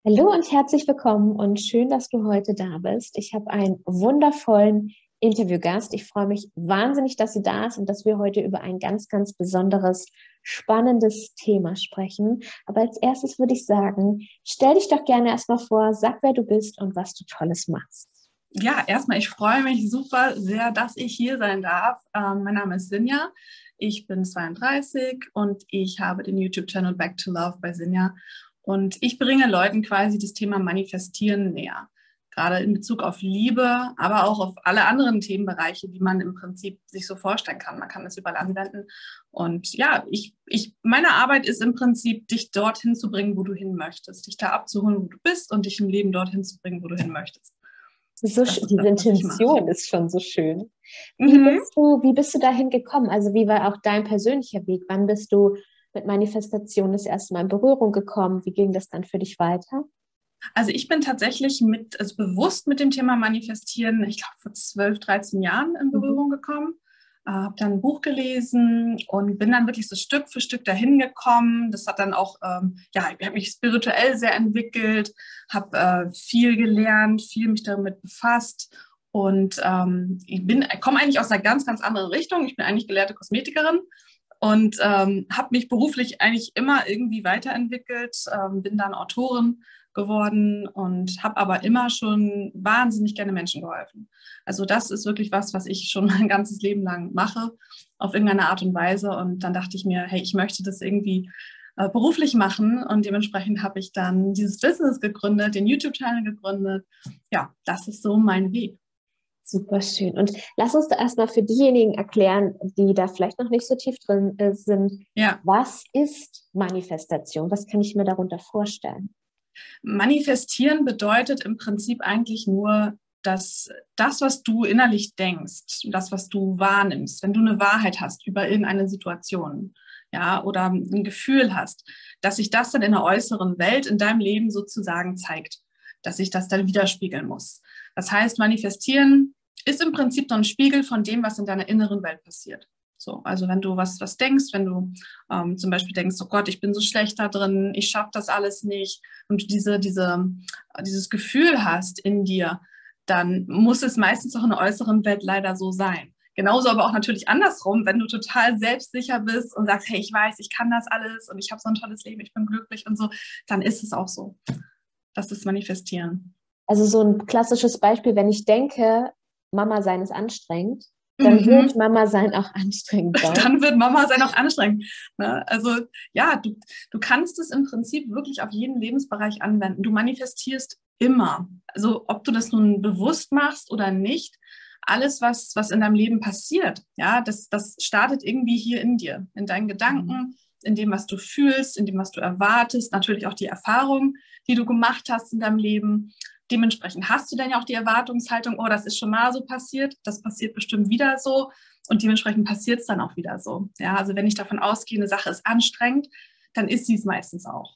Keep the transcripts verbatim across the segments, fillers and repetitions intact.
Hallo und herzlich willkommen und schön, dass du heute da bist. Ich habe einen wundervollen Interviewgast. Ich freue mich wahnsinnig, dass sie da ist und dass wir heute über ein ganz, ganz besonderes, spannendes Thema sprechen. Aber als erstes würde ich sagen, stell dich doch gerne erstmal vor, sag, wer du bist und was du Tolles machst. Ja, erstmal, ich freue mich super sehr, dass ich hier sein darf. Ähm, mein Name ist Sinja, ich bin zweiunddreißig und ich habe den YouTube-Channel Back to Love bei Sinja. Und ich bringe Leuten quasi das Thema Manifestieren näher. Gerade in Bezug auf Liebe, aber auch auf alle anderen Themenbereiche, die man im Prinzip sich so vorstellen kann. Man kann das überall anwenden. Und ja, ich, ich, meine Arbeit ist im Prinzip, dich dorthin zu bringen, wo du hin möchtest. Dich da abzuholen, wo du bist und dich im Leben dorthin zu bringen, wo du hin möchtest. So, Das ist diese das, was ich mache. Intention ist schon so schön. Wie Mhm. bist du, wie bist du dahin gekommen? Also wie war auch dein persönlicher Weg? Wann bist du mit Manifestation das erste Mal in Berührung gekommen? Wie ging das dann für dich weiter? Also ich bin tatsächlich mit, also bewusst mit dem Thema Manifestieren, ich glaube vor zwölf, dreizehn Jahren in Mhm. Berührung gekommen. Äh, habe dann ein Buch gelesen und bin dann wirklich so Stück für Stück dahin gekommen. Das hat dann auch, ähm, ja, ich habe mich spirituell sehr entwickelt, habe äh, viel gelernt, viel mich damit befasst. Und ähm, ich bin, komme eigentlich aus einer ganz, ganz anderen Richtung. Ich bin eigentlich gelehrte Kosmetikerin und ähm, habe mich beruflich eigentlich immer irgendwie weiterentwickelt, ähm, bin dann Autorin geworden und habe aber immer schon wahnsinnig gerne Menschen geholfen. Also das ist wirklich was, was ich schon mein ganzes Leben lang mache, auf irgendeine Art und Weise. Und dann dachte ich mir, hey, ich möchte das irgendwie äh, beruflich machen. Und dementsprechend habe ich dann dieses Business gegründet, den YouTube-Channel gegründet. Ja, das ist so mein Weg. Super schön. Und lass uns da erstmal für diejenigen erklären, die da vielleicht noch nicht so tief drin äh, sind. Ja, Was ist Manifestation? Was kann ich mir darunter vorstellen? manifestieren bedeutet im Prinzip eigentlich nur, dass das, was du innerlich denkst, das, was du wahrnimmst, wenn du eine Wahrheit hast über irgendeine Situation, ja, oder ein Gefühl hast, dass sich das dann in der äußeren Welt, in deinem Leben sozusagen zeigt, dass sich das dann widerspiegeln muss. Das heißt, manifestieren ist im Prinzip so ein Spiegel von dem, was in deiner inneren Welt passiert. So, also wenn du was, was denkst, wenn du ähm, zum Beispiel denkst, oh Gott, ich bin so schlecht da drin, ich schaffe das alles nicht, und diese, diese, dieses Gefühl hast in dir, dann muss es meistens auch in der äußeren Welt leider so sein. Genauso aber auch natürlich andersrum, wenn du total selbstsicher bist und sagst, hey, ich weiß, ich kann das alles und ich habe so ein tolles Leben, ich bin glücklich und so, dann ist es auch so. Das ist Manifestieren. Also so ein klassisches Beispiel, wenn ich denke, Mama sein ist anstrengend, dann wird Mhm. Mama sein auch anstrengend sein. Dann wird Mama sein auch anstrengend. Ne? Also ja, du, du kannst es im Prinzip wirklich auf jeden Lebensbereich anwenden. Du manifestierst immer. Also ob du das nun bewusst machst oder nicht, alles, was, was in deinem Leben passiert, ja, das, das startet irgendwie hier in dir, in deinen Mhm. Gedanken, in dem, was du fühlst, in dem, was du erwartest, natürlich auch die Erfahrungen, die du gemacht hast in deinem Leben. Dementsprechend hast du dann ja auch die Erwartungshaltung, oh, das ist schon mal so passiert, das passiert bestimmt wieder so. Und dementsprechend passiert es dann auch wieder so. Ja, also wenn ich davon ausgehe, eine Sache ist anstrengend, dann ist sie es meistens auch.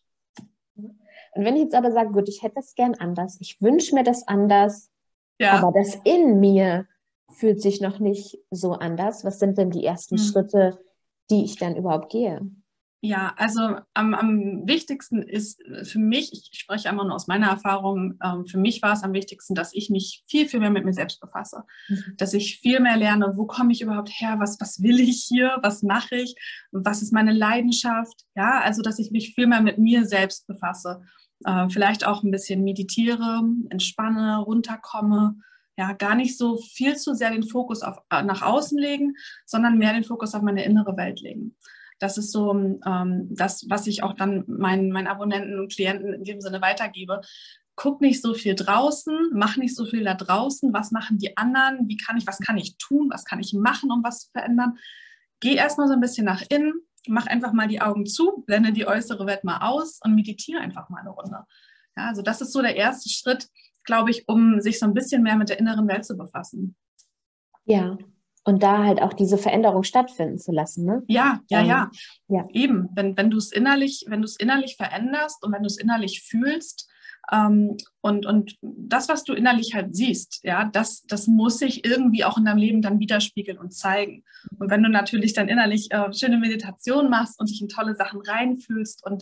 Und wenn ich jetzt aber sage, gut, ich hätte es gern anders, ich wünsche mir das anders, aber Ja. das in mir fühlt sich noch nicht so anders. Was sind denn die ersten Hm. Schritte, die ich dann überhaupt gehe? Ja, also am, am wichtigsten ist für mich, ich spreche immer nur aus meiner Erfahrung, ähm, für mich war es am wichtigsten, dass ich mich viel, viel mehr mit mir selbst befasse. Mhm. Dass ich viel mehr lerne, wo komme ich überhaupt her, was, was will ich hier, was mache ich, was ist meine Leidenschaft. Ja, also dass ich mich viel mehr mit mir selbst befasse. Äh, vielleicht auch ein bisschen meditiere, entspanne, runterkomme. Ja, gar nicht so viel zu sehr den Fokus auf, nach außen legen, sondern mehr den Fokus auf meine innere Welt legen. Das ist so ähm, das, was ich auch dann meinen, meinen Abonnenten und Klienten in dem Sinne weitergebe. Guck nicht so viel draußen, mach nicht so viel da draußen. Was machen die anderen? Wie kann ich, was kann ich tun? Was kann ich machen, um was zu verändern? Geh erstmal so ein bisschen nach innen, mach einfach mal die Augen zu, blende die äußere Welt mal aus und meditiere einfach mal eine Runde. Ja, also das ist so der erste Schritt, glaube ich, um sich so ein bisschen mehr mit der inneren Welt zu befassen. Ja, und da halt auch diese Veränderung stattfinden zu lassen, ne? Ja, ja, ja. Ähm, ja. Eben, wenn, wenn du es innerlich, wenn du es innerlich veränderst und wenn du es innerlich fühlst, ähm, und, und das, was du innerlich halt siehst, ja, das, das muss sich irgendwie auch in deinem Leben dann widerspiegeln und zeigen. Und wenn du natürlich dann innerlich äh, schöne Meditation machst und dich in tolle Sachen reinfühlst und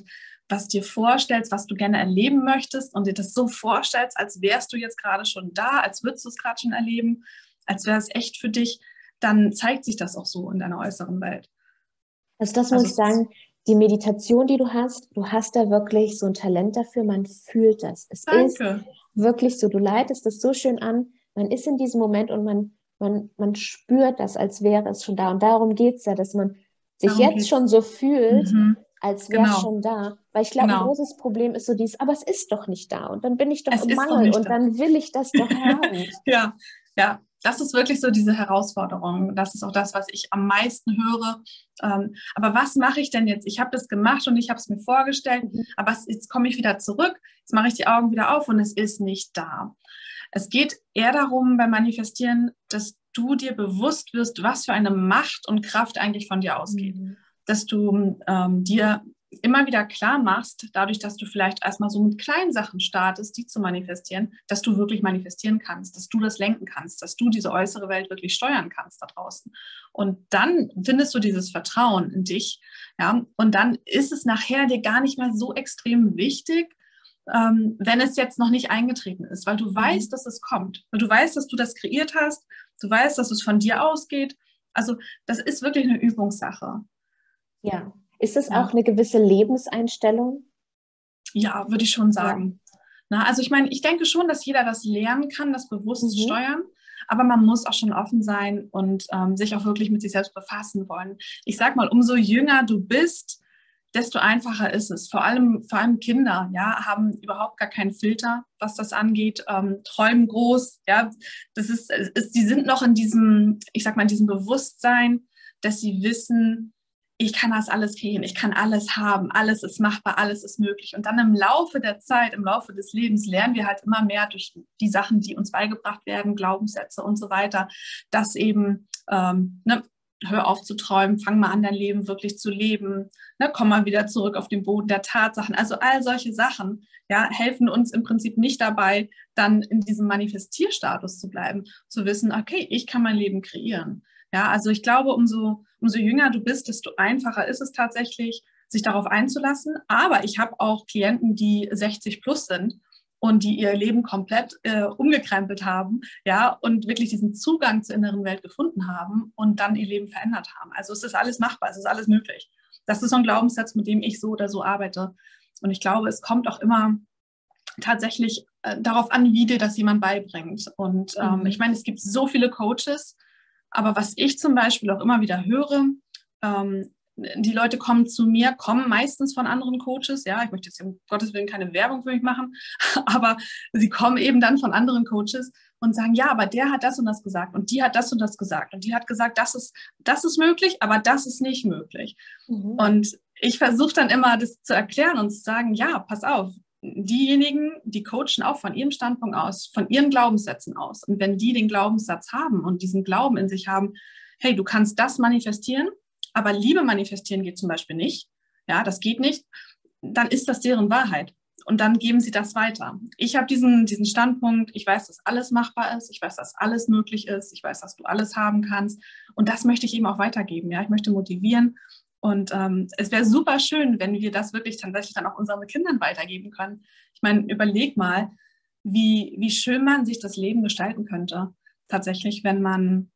was dir vorstellst, was du gerne erleben möchtest und dir das so vorstellst, als wärst du jetzt gerade schon da, als würdest du es gerade schon erleben, als wäre es echt für dich, dann zeigt sich das auch so in deiner äußeren Welt. Also das Also muss ich sagen, die Meditation, die du hast, du hast da wirklich so ein Talent dafür, man fühlt das. Es ist danke. wirklich so, du leitest das so schön an, man ist in diesem Moment und man, man, man spürt das, als wäre es schon da. Und darum geht es ja, dass man sich Darum jetzt geht's. schon so fühlt, Mhm. als wäre es Genau, schon da. Weil ich glaube, ein genau. großes Problem ist so dieses, aber es ist doch nicht da. Und dann bin ich doch Es im ist doch Mangel nicht und da. dann will ich das doch haben. Ja, ja, das ist wirklich so diese Herausforderung. Das ist auch das, was ich am meisten höre. Ähm, aber was mache ich denn jetzt? Ich habe das gemacht und ich habe es mir vorgestellt, Mhm. aber es, jetzt komme ich wieder zurück, jetzt mache ich die Augen wieder auf und es ist nicht da. Es geht eher darum, beim Manifestieren, dass du dir bewusst wirst, was für eine Macht und Kraft eigentlich von dir ausgeht. Mhm. Dass du ähm, dir immer wieder klar machst, dadurch, dass du vielleicht erstmal so mit kleinen Sachen startest, die zu manifestieren, dass du wirklich manifestieren kannst, dass du das lenken kannst, dass du diese äußere Welt wirklich steuern kannst da draußen. Und dann findest du dieses Vertrauen in dich, ja, und dann ist es nachher dir gar nicht mehr so extrem wichtig, ähm, wenn es jetzt noch nicht eingetreten ist, weil du weißt, dass es kommt, weil du weißt, dass du das kreiert hast, du weißt, dass es von dir ausgeht. Also das ist wirklich eine Übungssache. Ja. Ist das auch Ja. eine gewisse Lebenseinstellung? Ja, würde ich schon Ja. sagen. Na, also ich meine, ich denke schon, dass jeder das lernen kann, das bewusst zu Mhm. steuern. Aber man muss auch schon offen sein und ähm, sich auch wirklich mit sich selbst befassen wollen. Ich sag mal, umso jünger du bist, desto einfacher ist es. Vor allem, vor allem Kinder, ja, haben überhaupt gar keinen Filter, was das angeht, ähm, träumen groß, ja. Das ist, ist, die sind noch in diesem, ich sag mal, in diesem Bewusstsein, dass sie wissen, ich kann das alles kreieren, ich kann alles haben, alles ist machbar, alles ist möglich. Und dann im Laufe der Zeit, im Laufe des Lebens lernen wir halt immer mehr durch die Sachen, die uns beigebracht werden, Glaubenssätze und so weiter, dass eben, ähm, ne, hör auf zu träumen, fang mal an, dein Leben wirklich zu leben, ne, komm mal wieder zurück auf den Boden der Tatsachen. Also all solche Sachen, ja, helfen uns im Prinzip nicht dabei, dann in diesem Manifestierstatus zu bleiben, zu wissen, okay, ich kann mein Leben kreieren. Ja, also ich glaube, umso, umso jünger du bist, desto einfacher ist es tatsächlich, sich darauf einzulassen. Aber ich habe auch Klienten, die sechzig plus sind und die ihr Leben komplett äh, umgekrempelt haben, ja, und wirklich diesen Zugang zur inneren Welt gefunden haben und dann ihr Leben verändert haben. Also es ist alles machbar, es ist alles möglich. Das ist so ein Glaubenssatz, mit dem ich so oder so arbeite. Und ich glaube, es kommt auch immer tatsächlich äh, darauf an, wie dir das jemand beibringt. Und ähm, Mhm. ich meine, es gibt so viele Coaches, aber was ich zum Beispiel auch immer wieder höre, ähm, die Leute kommen zu mir, kommen meistens von anderen Coaches. Ja, ich möchte jetzt um Gottes Willen keine Werbung für mich machen, aber sie kommen eben dann von anderen Coaches und sagen, ja, aber der hat das und das gesagt und die hat das und das gesagt und die hat gesagt, das ist, das ist möglich, aber das ist nicht möglich. Mhm. Und ich versuche dann immer, das zu erklären und zu sagen, ja, pass auf, diejenigen, die coachen auch von ihrem Standpunkt aus, von ihren Glaubenssätzen aus. Und wenn die den Glaubenssatz haben und diesen Glauben in sich haben, hey, du kannst das manifestieren, aber Liebe manifestieren geht zum Beispiel nicht, ja, das geht nicht, dann ist das deren Wahrheit. Und dann geben sie das weiter. Ich habe diesen, diesen Standpunkt, ich weiß, dass alles machbar ist, ich weiß, dass alles möglich ist, ich weiß, dass du alles haben kannst. Und das möchte ich eben auch weitergeben. Ja? Ich möchte motivieren. Und ähm, es wäre super schön, wenn wir das wirklich tatsächlich dann auch unseren Kindern weitergeben können. Ich meine, überleg mal, wie, wie schön man sich das Leben gestalten könnte. Tatsächlich, wenn man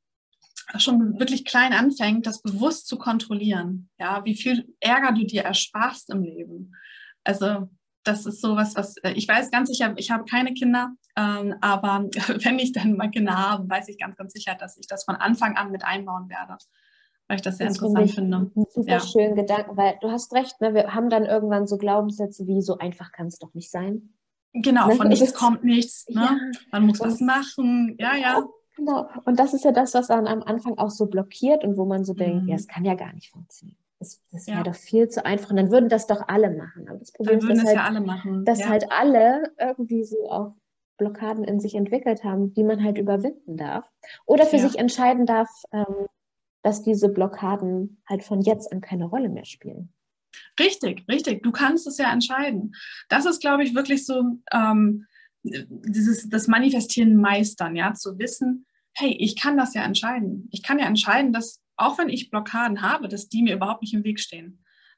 schon wirklich klein anfängt, das bewusst zu kontrollieren. Ja, wie viel Ärger du dir ersparst im Leben. Also das ist sowas, was ich weiß ganz sicher, ich habe keine Kinder, ähm, aber wenn ich dann mal Kinder habe, weiß ich ganz, ganz sicher, dass ich das von Anfang an mit einbauen werde. Weil ich das sehr Das interessant finde finde. ich einen super Ja. schönen Gedanken, weil du hast recht, ne? Wir haben dann irgendwann so Glaubenssätze wie, so einfach kann es doch nicht sein. Genau, Ne? von nichts Das, kommt nichts. Ne? ja. Man muss Und, was machen. Ja, ja. Genau. Und das ist ja das, was dann am Anfang auch so blockiert und wo man so Mhm. denkt, ja, es kann ja gar nicht funktionieren. Das, das wäre Ja. doch viel zu einfach. Und dann würden das doch alle machen. Aber das Problem Dann ist, würden dass, es halt, ja alle machen. dass Ja. halt alle irgendwie so auch Blockaden in sich entwickelt haben, die man halt überwinden darf. Oder für Ja. sich entscheiden darf, ähm, dass diese Blockaden halt von jetzt an keine Rolle mehr spielen. Richtig, richtig. Du kannst es ja entscheiden. Das ist, glaube ich, wirklich so ähm, dieses das Manifestieren meistern, ja, zu wissen, hey, ich kann das ja entscheiden. Ich kann ja entscheiden, dass auch wenn ich Blockaden habe, dass die mir überhaupt nicht im Weg stehen.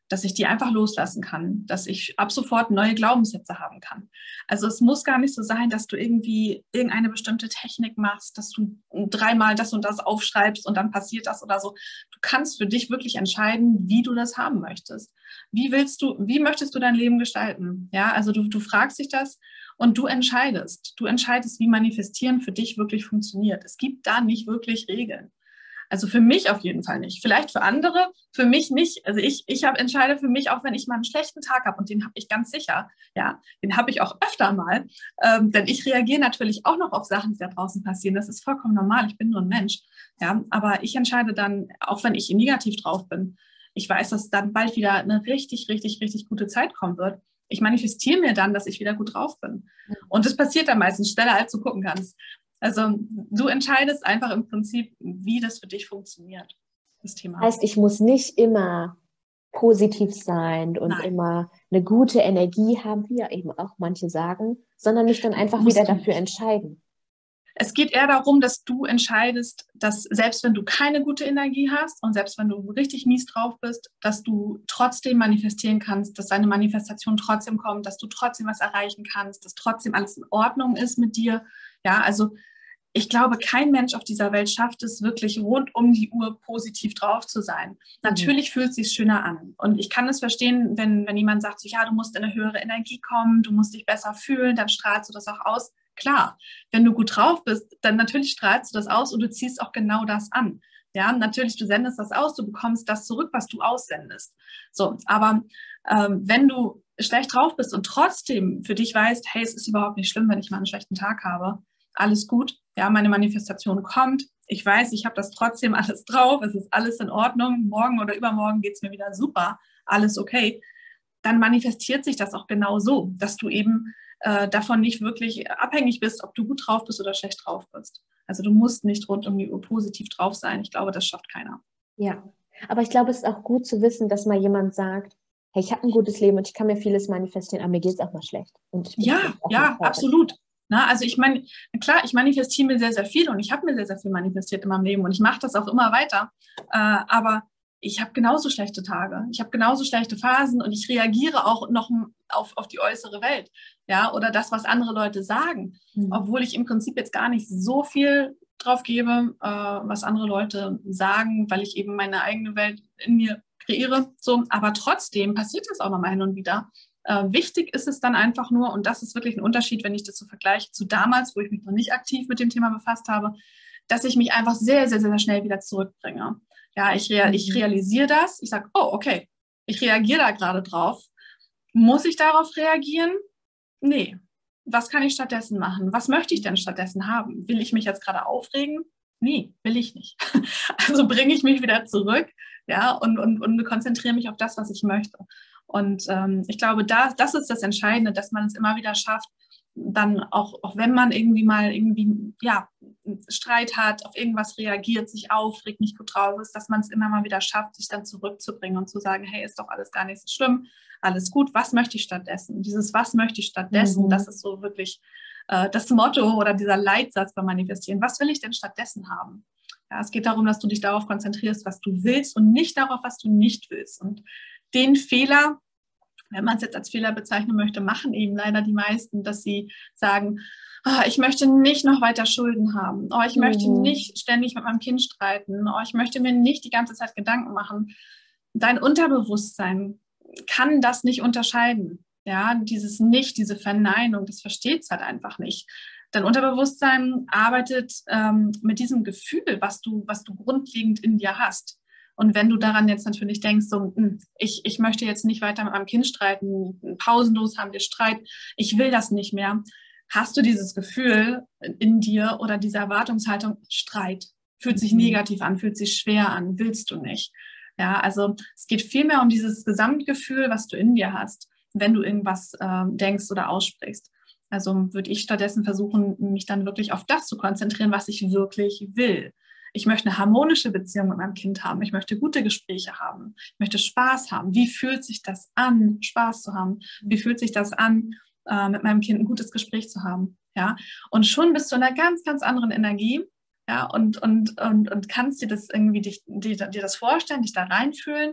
dass ich die einfach loslassen kann, dass ich ab sofort neue Glaubenssätze haben kann. Also es muss gar nicht so sein, dass du irgendwie irgendeine bestimmte Technik machst, dass du dreimal das und das aufschreibst und dann passiert das oder so. Du kannst für dich wirklich entscheiden, wie du das haben möchtest. Wie willst du, wie möchtest du dein Leben gestalten? Ja, also du, du fragst dich das und du entscheidest. Du entscheidest, wie Manifestieren für dich wirklich funktioniert. Es gibt da nicht wirklich Regeln. Also für mich auf jeden Fall nicht. Vielleicht für andere, für mich nicht. Also ich, ich habe entscheide für mich, auch wenn ich mal einen schlechten Tag habe, und den habe ich ganz sicher, ja, den habe ich auch öfter mal, ähm, denn ich reagiere natürlich auch noch auf Sachen, die da draußen passieren. Das ist vollkommen normal. Ich bin nur ein Mensch, ja. Aber ich entscheide dann, auch wenn ich negativ drauf bin, ich weiß, dass dann bald wieder eine richtig, richtig, richtig gute Zeit kommen wird. Ich manifestiere mir dann, dass ich wieder gut drauf bin. Und das passiert dann meistens schneller, als du gucken kannst. Also du entscheidest einfach im Prinzip, wie das für dich funktioniert, das Thema. Heißt, ich muss nicht immer positiv sein und Nein. immer eine gute Energie haben, wie ja eben auch manche sagen, sondern mich dann einfach wieder dafür entscheiden. Es geht eher darum, dass du entscheidest, dass selbst wenn du keine gute Energie hast und selbst wenn du richtig mies drauf bist, dass du trotzdem manifestieren kannst, dass deine Manifestation trotzdem kommt, dass du trotzdem was erreichen kannst, dass trotzdem alles in Ordnung ist mit dir. Ja, also ich glaube, kein Mensch auf dieser Welt schafft es wirklich rund um die Uhr positiv drauf zu sein. Mhm. Natürlich fühlt es sich schöner an. Und ich kann es verstehen, wenn, wenn jemand sagt, so, ja, du musst in eine höhere Energie kommen, du musst dich besser fühlen, dann strahlst du das auch aus. Klar, wenn du gut drauf bist, dann natürlich strahlst du das aus und du ziehst auch genau das an. Ja, natürlich, du sendest das aus, du bekommst das zurück, was du aussendest. So, aber ähm, wenn du schlecht drauf bist und trotzdem für dich weißt, hey, es ist überhaupt nicht schlimm, wenn ich mal einen schlechten Tag habe, alles gut, ja, meine Manifestation kommt, ich weiß, ich habe das trotzdem alles drauf, es ist alles in Ordnung, morgen oder übermorgen geht es mir wieder super, alles okay, dann manifestiert sich das auch genau so, dass du eben äh, davon nicht wirklich abhängig bist, ob du gut drauf bist oder schlecht drauf bist. Also du musst nicht rund um die Uhr positiv drauf sein, ich glaube, das schafft keiner. Ja, aber ich glaube, es ist auch gut zu wissen, dass mal jemand sagt, hey, ich habe ein gutes Leben und ich kann mir vieles manifestieren, aber mir geht es auch mal schlecht. Und ich bin ja, ja, absolut. Na, also ich meine, klar, ich manifestiere mir sehr, sehr viel und ich habe mir sehr, sehr viel manifestiert in meinem Leben und ich mache das auch immer weiter. Äh, aber ich habe genauso schlechte Tage, ich habe genauso schlechte Phasen und ich reagiere auch noch auf, auf die äußere Welt, ja, oder das, was andere Leute sagen, mhm. obwohl ich im Prinzip jetzt gar nicht so viel drauf gebe, äh, was andere Leute sagen, weil ich eben meine eigene Welt in mir kreiere. So, aber trotzdem passiert das auch nochmal hin und wieder. Äh, wichtig ist es dann einfach nur, und das ist wirklich ein Unterschied, wenn ich das so vergleiche zu damals, wo ich mich noch nicht aktiv mit dem Thema befasst habe, dass ich mich einfach sehr, sehr, sehr schnell wieder zurückbringe. Ja, ich, rea- ich realisiere das, ich sage, oh, okay, ich reagiere da gerade drauf. Muss ich darauf reagieren? Nee. Was kann ich stattdessen machen? Was möchte ich denn stattdessen haben? Will ich mich jetzt gerade aufregen? Nee, will ich nicht. Also bringe ich mich wieder zurück, ja, und, und, und konzentriere mich auf das, was ich möchte. Und ähm, ich glaube, da, das ist das Entscheidende, dass man es immer wieder schafft, dann auch, auch wenn man irgendwie mal irgendwie, ja, Streit hat, auf irgendwas reagiert, sich aufregt, nicht gut drauf ist, dass man es immer mal wieder schafft, sich dann zurückzubringen und zu sagen, hey, ist doch alles gar nicht so schlimm, alles gut, was möchte ich stattdessen? Dieses was möchte ich stattdessen, mhm. das ist so wirklich äh, das Motto oder dieser Leitsatz beim Manifestieren. Was will ich denn stattdessen haben? Ja, es geht darum, dass du dich darauf konzentrierst, was du willst und nicht darauf, was du nicht willst. Und den Fehler, wenn man es jetzt als Fehler bezeichnen möchte, machen eben leider die meisten, dass sie sagen, oh, ich möchte nicht noch weiter Schulden haben, oh, ich mhm. möchte nicht ständig mit meinem Kind streiten, oh, ich möchte mir nicht die ganze Zeit Gedanken machen. Dein Unterbewusstsein kann das nicht unterscheiden. Ja, dieses Nicht, diese Verneinung, das versteht es halt einfach nicht. Dein Unterbewusstsein arbeitet ähm, mit diesem Gefühl, was du, was du grundlegend in dir hast. Und wenn du daran jetzt natürlich denkst, so, ich, ich möchte jetzt nicht weiter mit meinem Kind streiten, pausenlos haben wir Streit, ich will das nicht mehr, hast du dieses Gefühl in dir oder diese Erwartungshaltung, Streit, fühlt sich negativ an, fühlt sich schwer an, willst du nicht. Ja, also es geht vielmehr um dieses Gesamtgefühl, was du in dir hast, wenn du irgendwas äh, denkst oder aussprichst. Also würde ich stattdessen versuchen, mich dann wirklich auf das zu konzentrieren, was ich wirklich will. Ich möchte eine harmonische Beziehung mit meinem Kind haben. Ich möchte gute Gespräche haben. Ich möchte Spaß haben. Wie fühlt sich das an, Spaß zu haben? Wie fühlt sich das an, äh, mit meinem Kind ein gutes Gespräch zu haben? Ja? Und schon bist du in einer ganz, ganz anderen Energie, ja? und, und, und, und kannst dir das irgendwie dich, dir, dir das vorstellen, dich da reinfühlen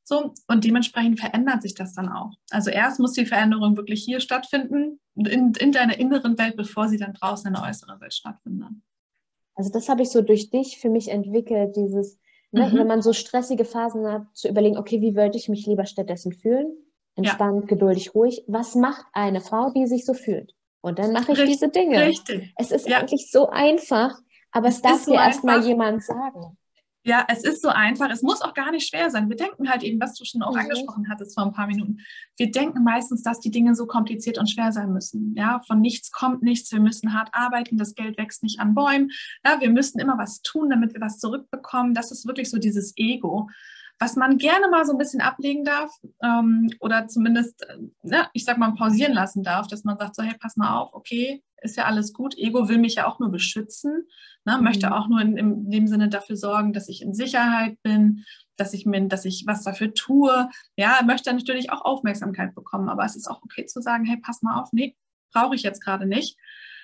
So, und dementsprechend verändert sich das dann auch. Also erst muss die Veränderung wirklich hier stattfinden, in, in deiner inneren Welt, bevor sie dann draußen in der äußeren Welt stattfindet. Also das habe ich so durch dich für mich entwickelt, dieses, ne, Mhm. wenn man so stressige Phasen hat, zu überlegen, okay, wie würde ich mich lieber stattdessen fühlen? Entspannt, ja. Geduldig, ruhig. Was macht eine Frau, die sich so fühlt? Und dann mache ich Richtig, diese Dinge. Richtig. Es ist ja. eigentlich so einfach, aber es, es darf so dir erstmal jemand sagen. Ja, es ist so einfach. Es muss auch gar nicht schwer sein. Wir denken halt eben, was du schon auch mhm. angesprochen hattest vor ein paar Minuten. Wir denken meistens, dass die Dinge so kompliziert und schwer sein müssen. Ja, von nichts kommt nichts. Wir müssen hart arbeiten. Das Geld wächst nicht an Bäumen. Ja, wir müssen immer was tun, damit wir was zurückbekommen. Das ist wirklich so dieses Ego, was man gerne mal so ein bisschen ablegen darf ähm, oder zumindest, äh, ja, ich sag mal, pausieren lassen darf, dass man sagt so, hey, pass mal auf, okay, ist ja alles gut. Ego will mich ja auch nur beschützen, ne, mhm. möchte auch nur in, in dem Sinne dafür sorgen, dass ich in Sicherheit bin, dass ich, mir, dass ich was dafür tue. Ja, möchte natürlich auch Aufmerksamkeit bekommen, aber es ist auch okay zu sagen, hey, pass mal auf, nee, brauche ich jetzt gerade nicht.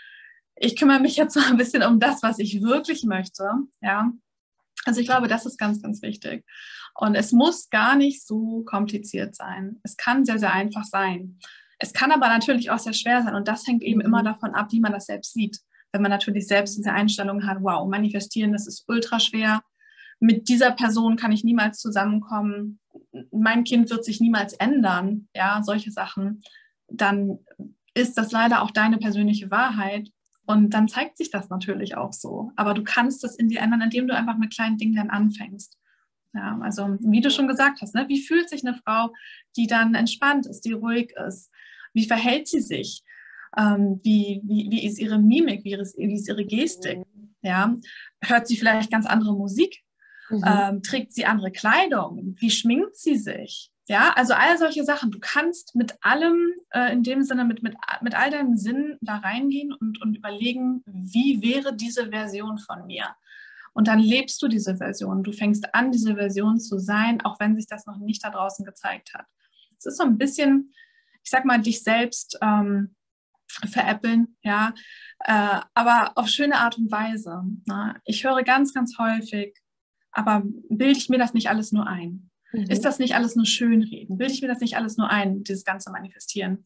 Ich kümmere mich jetzt mal ein bisschen um das, was ich wirklich möchte, ja. Also ich glaube, das ist ganz, ganz wichtig. Und es muss gar nicht so kompliziert sein. Es kann sehr, sehr einfach sein. Es kann aber natürlich auch sehr schwer sein. Und das hängt eben mhm. immer davon ab, wie man das selbst sieht. Wenn man natürlich selbst diese Einstellung hat, wow, manifestieren, das ist ultra schwer. Mit dieser Person kann ich niemals zusammenkommen. Mein Kind wird sich niemals ändern. Ja, solche Sachen. Dann ist das leider auch deine persönliche Wahrheit. Und dann zeigt sich das natürlich auch so. Aber du kannst das in dir ändern, indem du einfach mit kleinen Dingen dann anfängst. Ja, also wie du schon gesagt hast, ne, wie fühlt sich eine Frau, die dann entspannt ist, die ruhig ist? Wie verhält sie sich? Ähm, wie, wie, wie ist ihre Mimik? Wie ist, wie ist ihre Gestik? Ja, hört sie vielleicht ganz andere Musik? Mhm. Ähm, trägt sie andere Kleidung? Wie schminkt sie sich? Ja, also all solche Sachen. Du kannst mit allem, äh, in dem Sinne, mit, mit, mit all deinen Sinnen da reingehen und, und überlegen, wie wäre diese Version von mir? Und dann lebst du diese Version. Du fängst an, diese Version zu sein, auch wenn sich das noch nicht da draußen gezeigt hat. Es ist so ein bisschen, ich sag mal, dich selbst ähm, veräppeln, ja, äh, aber auf schöne Art und Weise. Ne? Ich höre ganz, ganz häufig, aber bilde ich mir das nicht alles nur ein? Mhm. Ist das nicht alles nur Schönreden? Bilde ich mir das nicht alles nur ein, dieses ganze Manifestieren?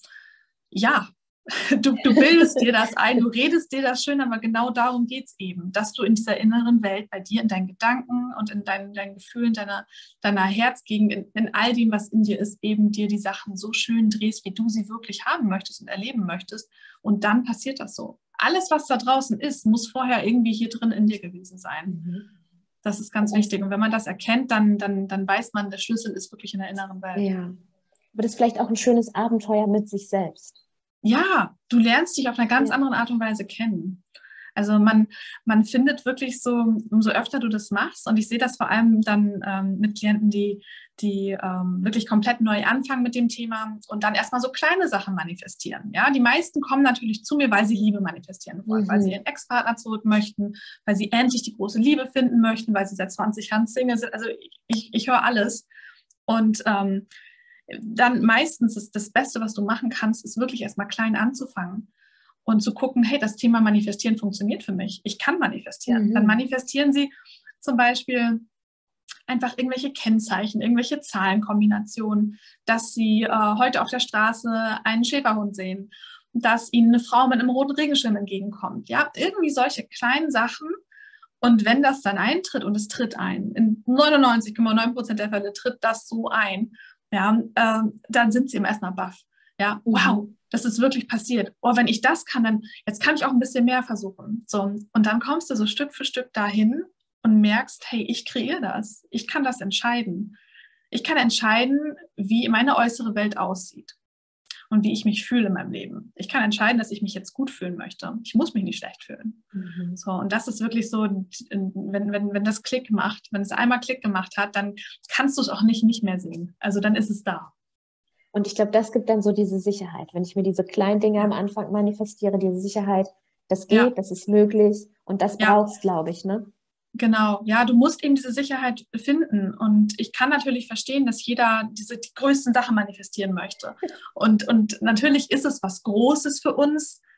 Ja, du, du bildest dir das ein, du redest dir das schön, aber genau darum geht es eben, dass du in dieser inneren Welt, bei dir, in deinen Gedanken und in deinen, deinen Gefühlen, deiner, deiner Herzgegend, in, in all dem, was in dir ist, eben dir die Sachen so schön drehst, wie du sie wirklich haben möchtest und erleben möchtest. Und dann passiert das so. Alles, was da draußen ist, muss vorher irgendwie hier drin in dir gewesen sein. Mhm. Das ist ganz wichtig. Und wenn man das erkennt, dann, dann, dann weiß man, der Schlüssel ist wirklich in der inneren Welt. Ja. Aber das ist vielleicht auch ein schönes Abenteuer mit sich selbst. Ja, du lernst dich auf einer ganz ja. anderen Art und Weise kennen. Also man, man findet wirklich so, umso öfter du das machst, und ich sehe das vor allem dann ähm, mit Klienten, die, die ähm, wirklich komplett neu anfangen mit dem Thema und dann erstmal so kleine Sachen manifestieren. Ja, die meisten kommen natürlich zu mir, weil sie Liebe manifestieren wollen, mhm. weil sie ihren Ex-Partner zurück möchten, weil sie endlich die große Liebe finden möchten, weil sie seit zwanzig Jahren Single sind. Also ich, ich höre alles. Und ähm, dann meistens ist das Beste, was du machen kannst, ist wirklich erstmal klein anzufangen und zu gucken, hey, das Thema Manifestieren funktioniert für mich. Ich kann manifestieren. Mhm. Dann manifestieren sie zum Beispiel einfach irgendwelche Kennzeichen, irgendwelche Zahlenkombinationen, dass sie äh, heute auf der Straße einen Schäferhund sehen, dass ihnen eine Frau mit einem roten Regenschirm entgegenkommt. Ja, irgendwie solche kleinen Sachen. Und wenn das dann eintritt, und es tritt ein, in neunundneunzig Komma neun Prozent der Fälle tritt das so ein, ja, äh, dann sind sie im ersten Mal baff. Ja, wow, das ist wirklich passiert. Oh, wenn ich das kann, dann jetzt kann ich auch ein bisschen mehr versuchen. So, und dann kommst du so Stück für Stück dahin und merkst, hey, ich kreiere das. Ich kann das entscheiden. Ich kann entscheiden, wie meine äußere Welt aussieht und wie ich mich fühle in meinem Leben. Ich kann entscheiden, dass ich mich jetzt gut fühlen möchte. Ich muss mich nicht schlecht fühlen. Mhm. So, und das ist wirklich so, wenn, wenn, wenn das Klick macht, wenn es einmal Klick gemacht hat, dann kannst du es auch nicht, nicht mehr sehen. Also dann ist es da. Und ich glaube, das gibt dann so diese Sicherheit. Wenn ich mir diese kleinen Dinge ja. am Anfang manifestiere, diese Sicherheit, das geht, ja. das ist möglich, und das ja. brauchst, glaube ich, ne? Genau, ja, du musst eben diese Sicherheit finden, und ich kann natürlich verstehen, dass jeder diese die größten Sachen manifestieren möchte, und, und natürlich ist es was Großes für uns,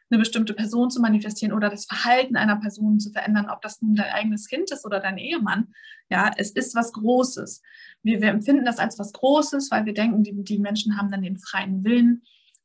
eine bestimmte Person zu manifestieren oder das Verhalten einer Person zu verändern, ob das nun dein eigenes Kind ist oder dein Ehemann. Ja, es ist was Großes. Wir, wir empfinden das als was Großes, weil wir denken, die, die Menschen haben dann den freien Willen.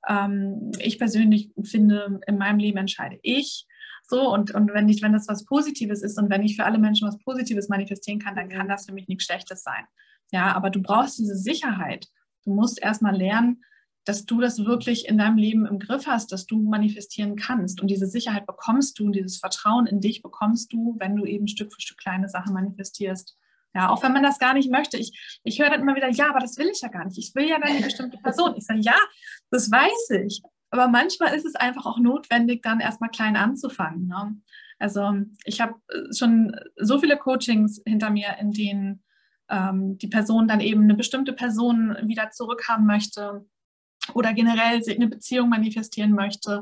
Ähm, ich persönlich finde, in meinem Leben entscheide ich. So, und, und wenn ich, wenn das was Positives ist und wenn ich für alle Menschen was Positives manifestieren kann, dann kann das für mich nichts Schlechtes sein. Ja, aber du brauchst diese Sicherheit. Du musst erstmal lernen, dass du das wirklich in deinem Leben im Griff hast, dass du manifestieren kannst. Und diese Sicherheit bekommst du und dieses Vertrauen in dich bekommst du, wenn du eben Stück für Stück kleine Sachen manifestierst. Ja, auch wenn man das gar nicht möchte. Ich, ich höre dann immer wieder, ja, aber das will ich ja gar nicht. Ich will ja dann eine bestimmte Person. Ich sage, ja, das weiß ich. Aber manchmal ist es einfach auch notwendig, dann erstmal klein anzufangen. Ne? Also ich habe schon so viele Coachings hinter mir, in denen ähm, die Person dann eben eine bestimmte Person wieder zurückhaben möchte oder generell eine Beziehung manifestieren möchte.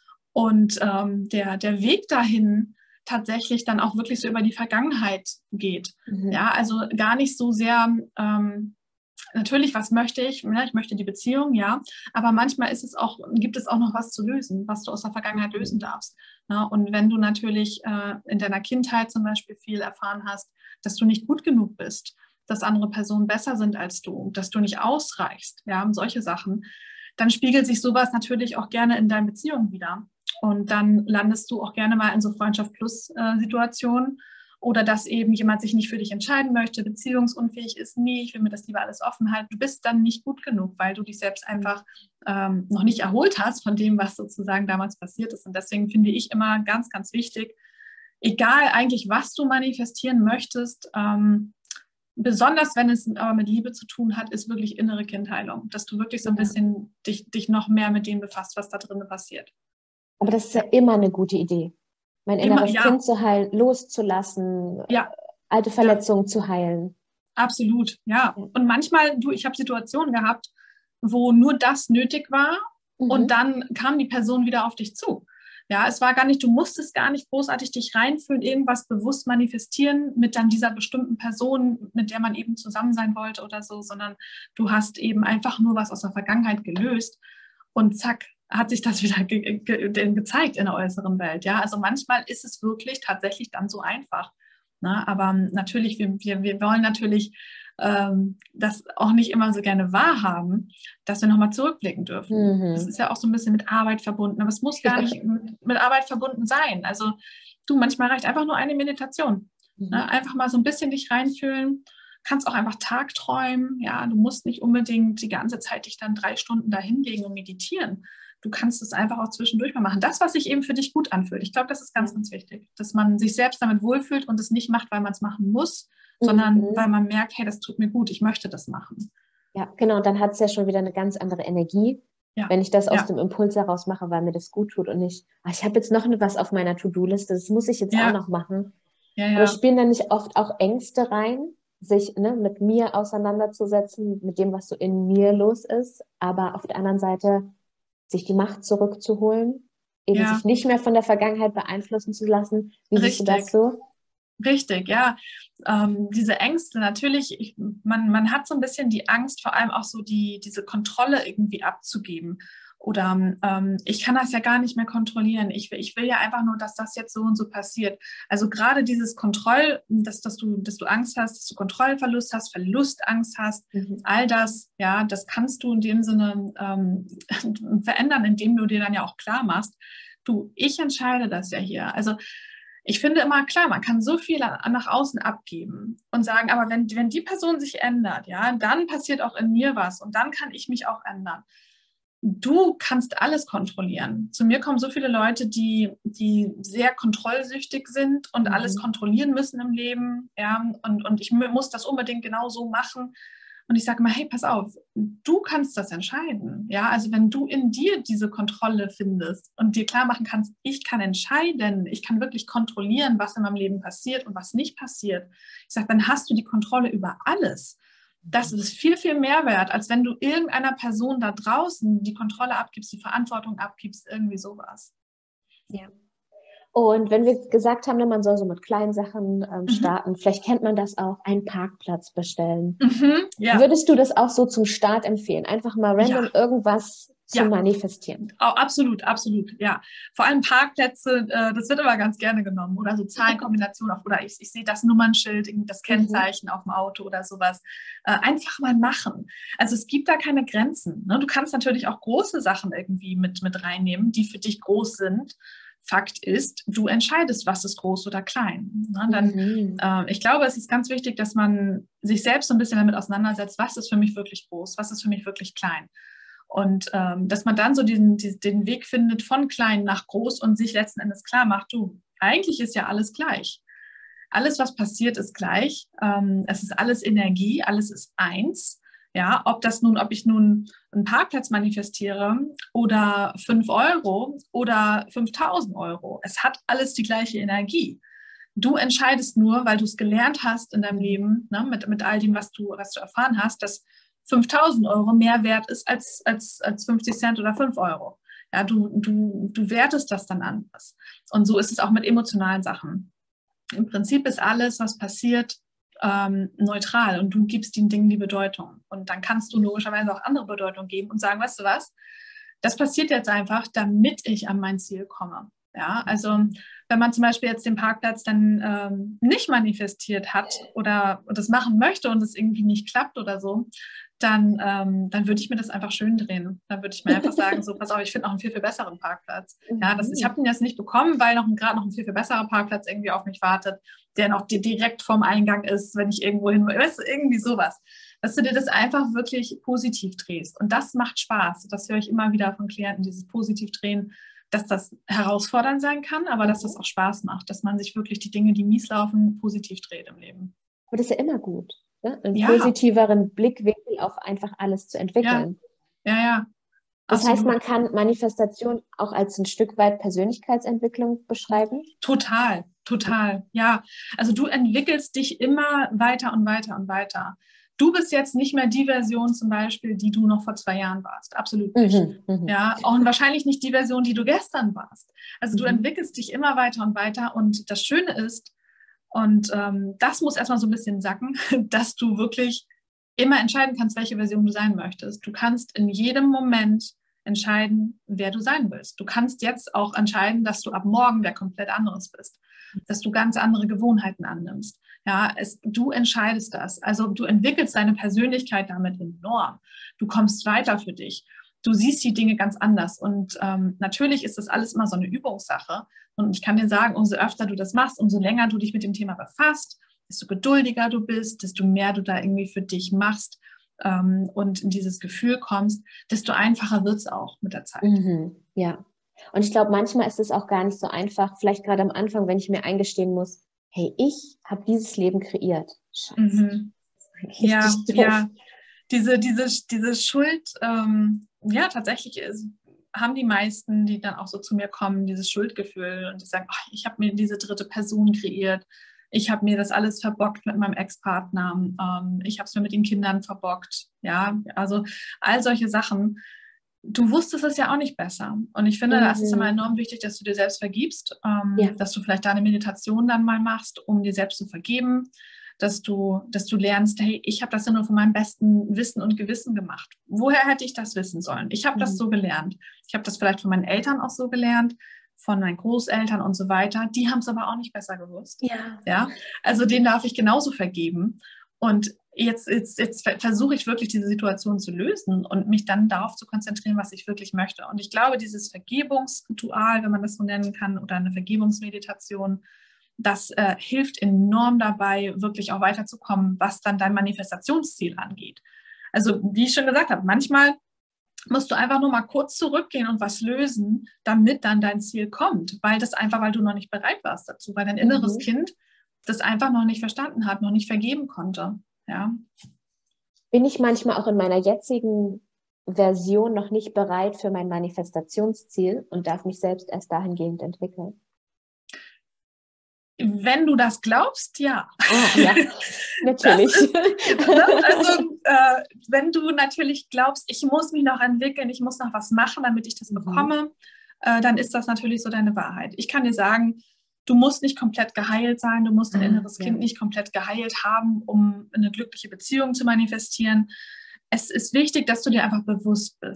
Und ähm, der, der Weg dahin tatsächlich dann auch wirklich so über die Vergangenheit geht. Mhm. Ja, also gar nicht so sehr, ähm, natürlich, was möchte ich? Ja, ich möchte die Beziehung, ja, aber manchmal ist es auch, gibt es auch noch was zu lösen, was du aus der Vergangenheit lösen darfst. Ja, und wenn du natürlich äh, in deiner Kindheit zum Beispiel viel erfahren hast, dass du nicht gut genug bist, dass andere Personen besser sind als du, dass du nicht ausreichst, ja, solche Sachen, dann spiegelt sich sowas natürlich auch gerne in deinen Beziehungen wieder. Und dann landest du auch gerne mal in so Freundschaft-Plus-Situationen oder dass eben jemand sich nicht für dich entscheiden möchte, beziehungsunfähig ist, nee, ich will mir das lieber alles offen halten. Du bist dann nicht gut genug, weil du dich selbst einfach ähm, noch nicht erholt hast von dem, was sozusagen damals passiert ist. Und deswegen finde ich immer ganz, ganz wichtig, egal eigentlich, was du manifestieren möchtest, ähm, besonders wenn es aber mit Liebe zu tun hat, ist wirklich innere Kindheilung, dass du wirklich so ein bisschen dich, dich noch mehr mit dem befasst, was da drin passiert. Aber das ist ja immer eine gute Idee, mein Immer, inneres ja. Kind zu heilen, loszulassen, ja. alte Verletzungen ja. zu heilen. Absolut, ja. Und manchmal, du, ich habe Situationen gehabt, wo nur das nötig war mhm. und dann kam die Person wieder auf dich zu. Ja, es war gar nicht, du musstest gar nicht großartig dich reinfühlen, irgendwas bewusst manifestieren mit dann dieser bestimmten Person, mit der man eben zusammen sein wollte oder so, sondern du hast eben einfach nur was aus der Vergangenheit gelöst und zack, hat sich das wieder ge ge gezeigt in der äußeren Welt. Ja, also manchmal ist es wirklich tatsächlich dann so einfach. Ne? Aber natürlich, wir, wir, wir wollen natürlich ähm, das auch nicht immer so gerne wahrhaben, dass wir nochmal zurückblicken dürfen. Mhm. Das ist ja auch so ein bisschen mit Arbeit verbunden, aber es muss gar nicht mit, mit Arbeit verbunden sein. Also du, manchmal reicht einfach nur eine Meditation. Mhm. Ne? Einfach mal so ein bisschen dich reinfühlen. Kannst auch einfach tagträumen. Ja, du musst nicht unbedingt die ganze Zeit dich dann drei Stunden da hinlegen und meditieren. Du kannst es einfach auch zwischendurch mal machen. Das, was sich eben für dich gut anfühlt. Ich glaube, das ist ganz, ganz wichtig, dass man sich selbst damit wohlfühlt und es nicht macht, weil man es machen muss, mhm. sondern weil man merkt, hey, das tut mir gut, ich möchte das machen. Ja, genau. Und dann hat es ja schon wieder eine ganz andere Energie, ja. wenn ich das aus ja. dem Impuls heraus mache, weil mir das gut tut und nicht, ach, ich habe jetzt noch was auf meiner To-Do-Liste, das muss ich jetzt ja. auch noch machen. Ja, ja. Aber spielen dann nicht oft auch Ängste rein, sich ne, mit mir auseinanderzusetzen, mit dem, was so in mir los ist, aber auf der anderen Seite sich die Macht zurückzuholen, eben ja. sich nicht mehr von der Vergangenheit beeinflussen zu lassen. Wie siehst du das so? Richtig, ja. Ähm, diese Ängste, natürlich, ich, man, man hat so ein bisschen die Angst, vor allem auch so die, diese Kontrolle irgendwie abzugeben. Oder ähm, ich kann das ja gar nicht mehr kontrollieren. Ich, ich will ja einfach nur, dass das jetzt so und so passiert. Also gerade dieses Kontroll, dass, dass, du, dass du Angst hast, dass du Kontrollverlust hast, Verlustangst hast, mhm. all das, ja, das kannst du in dem Sinne ähm, verändern, indem du dir dann ja auch klar machst, du, ich entscheide das ja hier. Also ich finde immer, klar, man kann so viel nach außen abgeben und sagen, aber wenn, wenn die Person sich ändert, ja, dann passiert auch in mir was und dann kann ich mich auch ändern. Du kannst alles kontrollieren. Zu mir kommen so viele Leute, die, die sehr kontrollsüchtig sind und mhm. alles kontrollieren müssen im Leben. Ja, und, und ich muss das unbedingt genau so machen. Und ich sage mal, hey, pass auf, du kannst das entscheiden. Ja, also wenn du in dir diese Kontrolle findest und dir klar machen kannst, ich kann entscheiden, ich kann wirklich kontrollieren, was in meinem Leben passiert und was nicht passiert. Ich sage, dann hast du die Kontrolle über alles. Das ist viel, viel mehr wert, als wenn du irgendeiner Person da draußen die Kontrolle abgibst, die Verantwortung abgibst, irgendwie sowas. Ja. Und wenn wir gesagt haben, man soll so mit kleinen Sachen ähm, starten, mhm. vielleicht kennt man das auch, einen Parkplatz bestellen. Mhm, ja. Würdest du das auch so zum Start empfehlen? Einfach mal random ja. irgendwas zu ja. manifestieren. Oh, absolut, absolut, ja. Vor allem Parkplätze, äh, das wird immer ganz gerne genommen. Oder so Zahlenkombinationen, oder ich, ich sehe das Nummernschild, das Kennzeichen mhm. auf dem Auto oder sowas. Äh, einfach mal machen. Also es gibt da keine Grenzen. Ne? Du kannst natürlich auch große Sachen irgendwie mit, mit reinnehmen, die für dich groß sind. Fakt ist, du entscheidest, was ist groß oder klein. Ne? Dann, mhm. äh, ich glaube, es ist ganz wichtig, dass man sich selbst so ein bisschen damit auseinandersetzt, was ist für mich wirklich groß, was ist für mich wirklich klein. Und ähm, dass man dann so diesen, diesen, den Weg findet von klein nach groß und sich letzten Endes klar macht, du, eigentlich ist ja alles gleich. Alles, was passiert, ist gleich. Ähm, es ist alles Energie, alles ist eins. Ja, ob das nun, ob ich nun einen Parkplatz manifestiere oder fünf Euro oder fünftausend Euro. Es hat alles die gleiche Energie. Du entscheidest nur, weil du es gelernt hast in deinem Leben, ne, mit, mit all dem, was du, was du erfahren hast, dass fünftausend Euro mehr wert ist als, als, als fünfzig Cent oder fünf Euro. Ja, du, du, du wertest das dann anders. Und so ist es auch mit emotionalen Sachen. Im Prinzip ist alles, was passiert, ähm, neutral und du gibst den Dingen die Bedeutung. Und dann kannst du logischerweise auch andere Bedeutung geben und sagen, weißt du was, das passiert jetzt einfach, damit ich an mein Ziel komme. Ja, also wenn man zum Beispiel jetzt den Parkplatz dann ähm, nicht manifestiert hat oder das machen möchte und es irgendwie nicht klappt oder so, dann, ähm, dann würde ich mir das einfach schön drehen. Dann würde ich mir einfach sagen, so, pass auf, ich finde noch einen viel, viel besseren Parkplatz. Ja, das, ich habe ihn jetzt nicht bekommen, weil noch gerade noch ein viel, viel besserer Parkplatz irgendwie auf mich wartet, der noch direkt vorm Eingang ist, wenn ich irgendwo hin will. Weißt du, irgendwie sowas. Dass du dir das einfach wirklich positiv drehst. Und das macht Spaß. Das höre ich immer wieder von Klienten, dieses positiv drehen, dass das herausfordernd sein kann, aber dass das auch Spaß macht, dass man sich wirklich die Dinge, die mies laufen, positiv dreht im Leben. Aber das ist ja immer gut, ne? Einen ja. positiveren Blickwinkel auf einfach alles zu entwickeln. Ja, ja. ja. Das heißt, man kann Manifestation auch als ein Stück weit Persönlichkeitsentwicklung beschreiben? Total, total, ja. Also du entwickelst dich immer weiter und weiter und weiter. Du bist jetzt nicht mehr die Version zum Beispiel, die du noch vor zwei Jahren warst. Absolut nicht. Mhm, ja, und wahrscheinlich nicht die Version, die du gestern warst. Also du mhm. entwickelst dich immer weiter und weiter. Und das Schöne ist, und ähm, das muss erstmal so ein bisschen sacken, dass du wirklich immer entscheiden kannst, welche Version du sein möchtest. Du kannst in jedem Moment entscheiden, wer du sein willst. Du kannst jetzt auch entscheiden, dass du ab morgen wer komplett anderes bist, dass du ganz andere Gewohnheiten annimmst. Ja, es, du entscheidest das. Also du entwickelst deine Persönlichkeit damit enorm. Du kommst weiter für dich. Du siehst die Dinge ganz anders. Und ähm, natürlich ist das alles immer so eine Übungssache. Und ich kann dir sagen, umso öfter du das machst, umso länger du dich mit dem Thema befasst, desto geduldiger du bist, desto mehr du da irgendwie für dich machst ähm, und in dieses Gefühl kommst, desto einfacher wird es auch mit der Zeit. Mhm, ja. Und ich glaube, manchmal ist es auch gar nicht so einfach, vielleicht gerade am Anfang, wenn ich mir eingestehen muss, hey, ich habe dieses Leben kreiert. Scheiße. Mhm. Ja, ja. Diese, diese, diese Schuld, ähm, ja, tatsächlich ist, haben die meisten, die dann auch so zu mir kommen, dieses Schuldgefühl und die sagen, ach, ich habe mir diese dritte Person kreiert. Ich habe mir das alles verbockt mit meinem Ex-Partner. Ähm, ich habe es mir mit den Kindern verbockt. Ja, also all solche Sachen. Du wusstest es ja auch nicht besser. Und ich finde, mhm. das ist immer enorm wichtig, dass du dir selbst vergibst, ähm, ja. dass du vielleicht deine Meditation dann mal machst, um dir selbst zu vergeben, dass du, dass du lernst, hey, ich habe das ja nur von meinem besten Wissen und Gewissen gemacht. Woher hätte ich das wissen sollen? Ich habe mhm. das so gelernt. Ich habe das vielleicht von meinen Eltern auch so gelernt, von meinen Großeltern und so weiter. Die haben es aber auch nicht besser gewusst. Ja. Ja? Also denen darf ich genauso vergeben. Und jetzt, jetzt, jetzt versuche ich wirklich, diese Situation zu lösen und mich dann darauf zu konzentrieren, was ich wirklich möchte. Und ich glaube, dieses Vergebungsritual, wenn man das so nennen kann, oder eine Vergebungsmeditation, das äh, hilft enorm dabei, wirklich auch weiterzukommen, was dann dein Manifestationsziel angeht. Also wie ich schon gesagt habe, manchmal musst du einfach nur mal kurz zurückgehen und was lösen, damit dann dein Ziel kommt, weil das einfach, weil du noch nicht bereit warst dazu, weil dein inneres mhm. Kind das einfach noch nicht verstanden hat, noch nicht vergeben konnte. Ja. Bin ich manchmal auch in meiner jetzigen Version noch nicht bereit für mein Manifestationsziel und darf mich selbst erst dahingehend entwickeln? Wenn du das glaubst, ja. Oh, ja, natürlich. Ist, also, äh, wenn du natürlich glaubst, ich muss mich noch entwickeln, ich muss noch was machen, damit ich das mhm. bekomme, äh, dann ist das natürlich so deine Wahrheit. Ich kann dir sagen, du musst nicht komplett geheilt sein, du musst dein ah, inneres ja. Kind nicht komplett geheilt haben, um eine glückliche Beziehung zu manifestieren. Es ist wichtig, dass du dir einfach bewusst bist,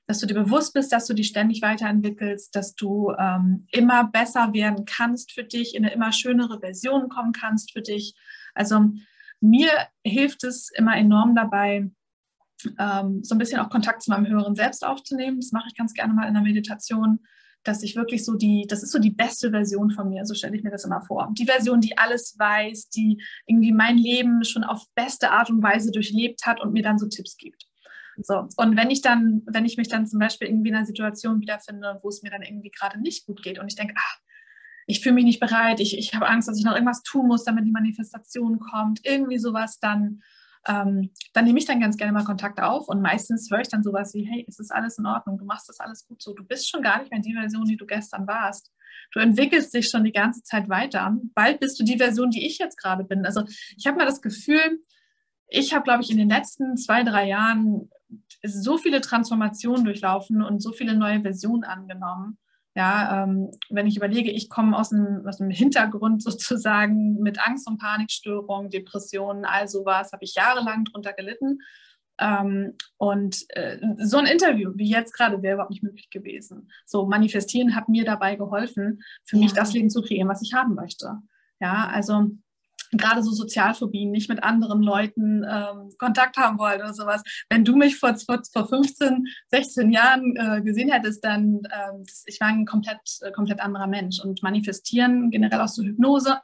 dass du dir bewusst bist, dass du dich ständig weiterentwickelst, dass du ähm, immer besser werden kannst für dich, in eine immer schönere Version kommen kannst für dich. Also mir hilft es immer enorm dabei, ähm, so ein bisschen auch Kontakt zu meinem höheren Selbst aufzunehmen. Das mache ich ganz gerne mal in der Meditation, dass ich wirklich so die, das ist so die beste Version von mir, so stelle ich mir das immer vor. Die Version, die alles weiß, die irgendwie mein Leben schon auf beste Art und Weise durchlebt hat und mir dann so Tipps gibt. So, und wenn ich dann, wenn ich mich dann zum Beispiel irgendwie in einer Situation wiederfinde, wo es mir dann irgendwie gerade nicht gut geht und ich denke, ach, ich fühle mich nicht bereit, ich, ich habe Angst, dass ich noch irgendwas tun muss, damit die Manifestation kommt, irgendwie sowas, dann, ähm, dann nehme ich dann ganz gerne mal Kontakt auf und meistens höre ich dann sowas wie, hey, es ist alles in Ordnung, du machst das alles gut so, du bist schon gar nicht mehr die Version, die du gestern warst. Du entwickelst dich schon die ganze Zeit weiter. Bald bist du die Version, die ich jetzt gerade bin. Also ich habe mal das Gefühl, ich habe, glaube ich, in den letzten zwei, drei Jahren so viele Transformationen durchlaufen und so viele neue Versionen angenommen. Ja, ähm, wenn ich überlege, ich komme aus einem, aus einem Hintergrund sozusagen mit Angst- und Panikstörungen, Depressionen, all sowas, habe ich jahrelang drunter gelitten. Ähm, und äh, so ein Interview wie jetzt gerade wäre überhaupt nicht möglich gewesen. So, Manifestieren hat mir dabei geholfen, für ja. mich das Leben zu kreieren, was ich haben möchte. Ja, also gerade so Sozialphobien, nicht mit anderen Leuten ähm, Kontakt haben wollen oder sowas. Wenn du mich vor, vor, vor fünfzehn, sechzehn Jahren äh, gesehen hättest, dann, ähm, das, ich war ein komplett, äh, komplett anderer Mensch. Und Manifestieren, generell auch so Hypnose,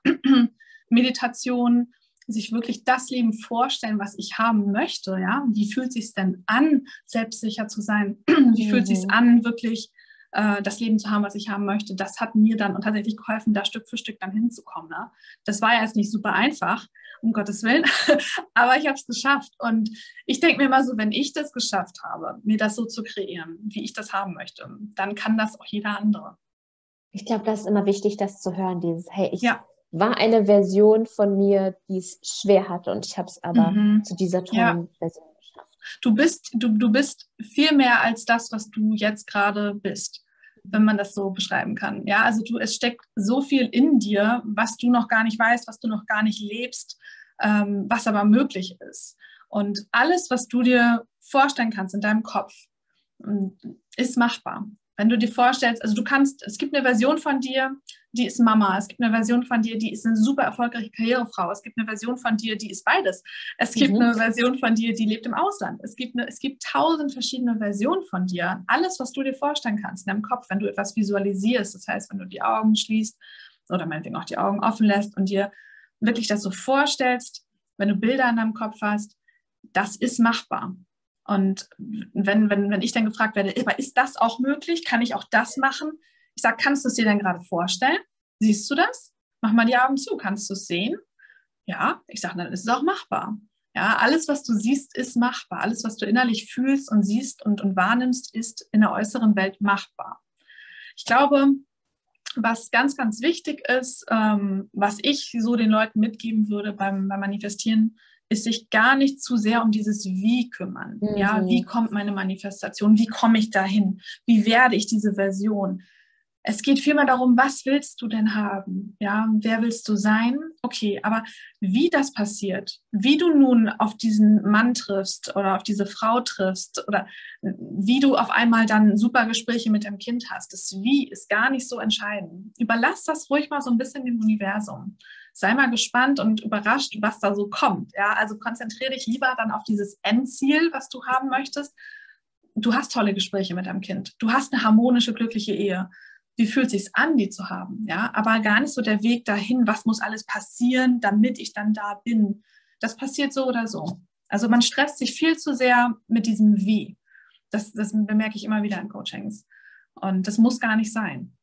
Meditation, sich wirklich das Leben vorstellen, was ich haben möchte. Ja? Wie fühlt es sich denn an, selbstsicher zu sein? Wie mhm. fühlt es sich an, wirklich das Leben zu haben, was ich haben möchte, das hat mir dann und tatsächlich geholfen, da Stück für Stück dann hinzukommen. Ne? Das war ja jetzt nicht super einfach, um Gottes Willen, aber ich habe es geschafft. Und ich denke mir immer so, wenn ich das geschafft habe, mir das so zu kreieren, wie ich das haben möchte, dann kann das auch jeder andere. Ich glaube, das ist immer wichtig, das zu hören, dieses, hey, ich ja. war eine Version von mir, die es schwer hatte und ich habe es aber mhm. zu dieser tollen ja. Version. Du bist, du, du bist viel mehr als das, was du jetzt gerade bist, wenn man das so beschreiben kann. Ja, also du, es steckt so viel in dir, was du noch gar nicht weißt, was du noch gar nicht lebst, ähm, was aber möglich ist. Und alles, was du dir vorstellen kannst in deinem Kopf, ist machbar. Wenn du dir vorstellst, also du kannst, es gibt eine Version von dir, die ist Mama. Es gibt eine Version von dir, die ist eine super erfolgreiche Karrierefrau. Es gibt eine Version von dir, die ist beides. Es gibt mhm. eine Version von dir, die lebt im Ausland. Es gibt, eine, es gibt tausend verschiedene Versionen von dir. Alles, was du dir vorstellen kannst in deinem Kopf, wenn du etwas visualisierst, das heißt, wenn du die Augen schließt oder meinetwegen auch die Augen offen lässt und dir wirklich das so vorstellst, wenn du Bilder in deinem Kopf hast, das ist machbar. Und wenn, wenn, wenn ich dann gefragt werde, aber ist das auch möglich? Kann ich auch das machen? Ich sage, kannst du es dir denn gerade vorstellen? Siehst du das? Mach mal die Augen zu. Kannst du es sehen? Ja. Ich sage, dann ist es auch machbar. Ja, alles, was du siehst, ist machbar. Alles, was du innerlich fühlst und siehst und, und wahrnimmst, ist in der äußeren Welt machbar. Ich glaube, was ganz, ganz wichtig ist, ähm, was ich so den Leuten mitgeben würde beim, beim Manifestieren, ist sich gar nicht zu sehr um dieses Wie kümmern. Mhm. Ja, wie kommt meine Manifestation? Wie komme ich dahin? Wie werde ich diese Version? Es geht vielmehr darum, was willst du denn haben? Ja, wer willst du sein? Okay, aber wie das passiert, wie du nun auf diesen Mann triffst oder auf diese Frau triffst oder wie du auf einmal dann super Gespräche mit dem Kind hast, das Wie ist gar nicht so entscheidend. Überlass das ruhig mal so ein bisschen dem Universum. Sei mal gespannt und überrascht, was da so kommt. Ja, also konzentriere dich lieber dann auf dieses Endziel, was du haben möchtest. Du hast tolle Gespräche mit deinem Kind. Du hast eine harmonische, glückliche Ehe. Wie fühlt es sich an, die zu haben? Ja, aber gar nicht so der Weg dahin, was muss alles passieren, damit ich dann da bin. Das passiert so oder so. Also man stresst sich viel zu sehr mit diesem Wie. Das, das bemerke ich immer wieder in Coachings. Und das muss gar nicht sein.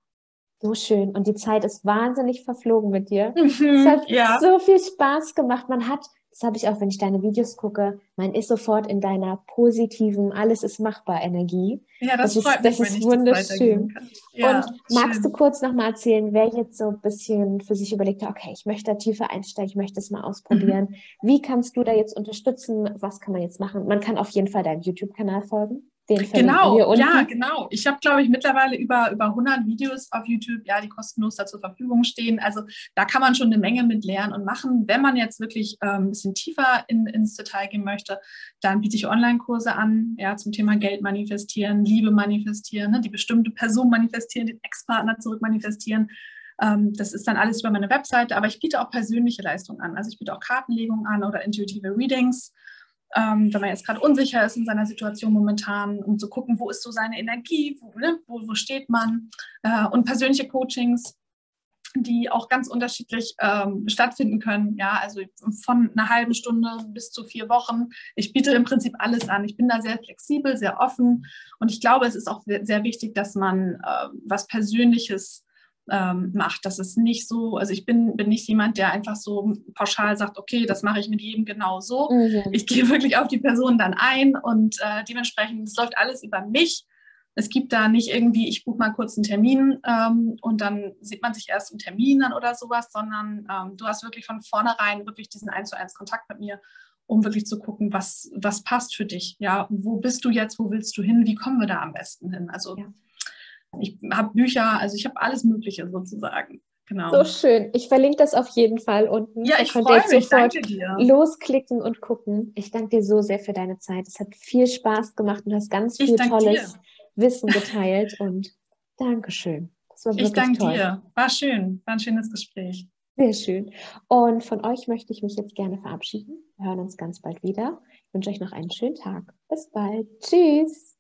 So schön. Und die Zeit ist wahnsinnig verflogen mit dir. Mhm, es hat ja. so viel Spaß gemacht. Man hat, das habe ich auch, wenn ich deine Videos gucke, man ist sofort in deiner positiven, alles ist machbar Energie. Ja, das, das freut ist, mich, das wenn ist ich wunderschön. das kann. Ja, und magst schön. du kurz nochmal erzählen, wer jetzt so ein bisschen für sich überlegt hat, okay, ich möchte da tiefer einsteigen, ich möchte es mal ausprobieren. Mhm. Wie kannst du da jetzt unterstützen? Was kann man jetzt machen? Man kann auf jeden Fall deinem YouTube-Kanal folgen. Den verlinken Genau, wir unten. ja, genau. Ich habe, glaube ich, mittlerweile über, über hundert Videos auf YouTube, ja, die kostenlos da zur Verfügung stehen. Also da kann man schon eine Menge mit lernen und machen. Wenn man jetzt wirklich ähm, ein bisschen tiefer in, ins Detail gehen möchte, dann biete ich Online-Kurse an, ja, zum Thema Geld manifestieren, Liebe manifestieren, ne, die bestimmte Person manifestieren, den Ex-Partner zurück manifestieren. Ähm, das ist dann alles über meine Webseite, aber ich biete auch persönliche Leistungen an. Also ich biete auch Kartenlegungen an oder intuitive Readings. Ähm, wenn man jetzt gerade unsicher ist in seiner Situation momentan, um zu gucken, wo ist so seine Energie, wo, ne, wo, wo steht man. Äh, und persönliche Coachings, die auch ganz unterschiedlich ähm, stattfinden können. Ja, also von einer halben Stunde bis zu vier Wochen. Ich biete im Prinzip alles an. Ich bin da sehr flexibel, sehr offen. Und ich glaube, es ist auch sehr wichtig, dass man äh, was Persönliches Ähm, macht. Das ist nicht so, also ich bin, bin nicht jemand, der einfach so pauschal sagt, okay, das mache ich mit jedem genau so. Mhm. Ich gehe wirklich auf die Person dann ein und äh, dementsprechend, es läuft alles über mich. Es gibt da nicht irgendwie, ich buche mal kurz einen Termin ähm, und dann sieht man sich erst im Termin dann oder sowas, sondern ähm, du hast wirklich von vornherein wirklich diesen eins zu eins Kontakt mit mir, um wirklich zu gucken, was, was passt für dich. Ja, wo bist du jetzt, wo willst du hin, wie kommen wir da am besten hin? Also Ja. ich habe Bücher, also ich habe alles Mögliche sozusagen. Genau. So schön. Ich verlinke das auf jeden Fall unten. Ja, Da ich könnt ihr freue jetzt mich. sofort Danke dir. losklicken und gucken. Ich danke dir so sehr für deine Zeit. Es hat viel Spaß gemacht und du hast ganz Ich viel danke tolles dir. Wissen geteilt und Dankeschön. Das war Ich wirklich danke toll. dir. War schön. War ein schönes Gespräch. Sehr schön. Und von euch möchte ich mich jetzt gerne verabschieden. Wir hören uns ganz bald wieder. Ich wünsche euch noch einen schönen Tag. Bis bald. Tschüss.